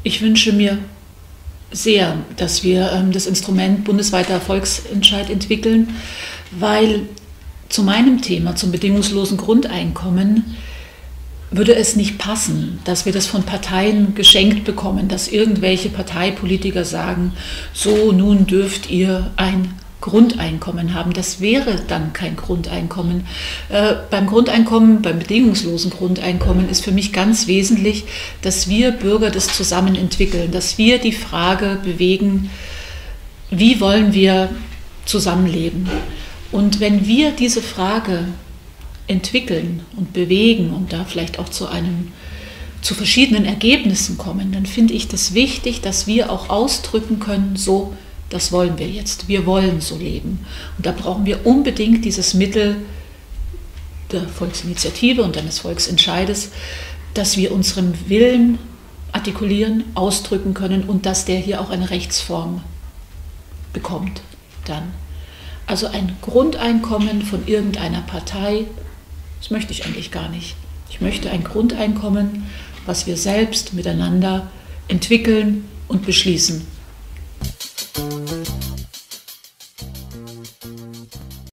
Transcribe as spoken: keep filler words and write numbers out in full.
Ich wünsche mir sehr, dass wir ähm, das Instrument bundesweiter Volksentscheid entwickeln, weil zu meinem Thema, zum bedingungslosen Grundeinkommen, würde es nicht passen, dass wir das von Parteien geschenkt bekommen, dass irgendwelche Parteipolitiker sagen, so, nun dürft ihr ein Grundeinkommen haben. Das wäre dann kein Grundeinkommen. Äh, beim Grundeinkommen, beim bedingungslosen Grundeinkommen ist für mich ganz wesentlich, dass wir Bürger das zusammen entwickeln, dass wir die Frage bewegen, wie wollen wir zusammenleben? Und wenn wir diese Frage entwickeln und bewegen und da vielleicht auch zu einem, zu verschiedenen Ergebnissen kommen, dann finde ich das wichtig, dass wir auch ausdrücken können, so, das wollen wir jetzt, wir wollen so leben. Und da brauchen wir unbedingt dieses Mittel der Volksinitiative und dann des Volksentscheides, dass wir unseren Willen artikulieren, ausdrücken können und dass der hier auch eine Rechtsform bekommt dann. Also ein Grundeinkommen von irgendeiner Partei, das möchte ich eigentlich gar nicht. Ich möchte ein Grundeinkommen, was wir selbst miteinander entwickeln und beschließen.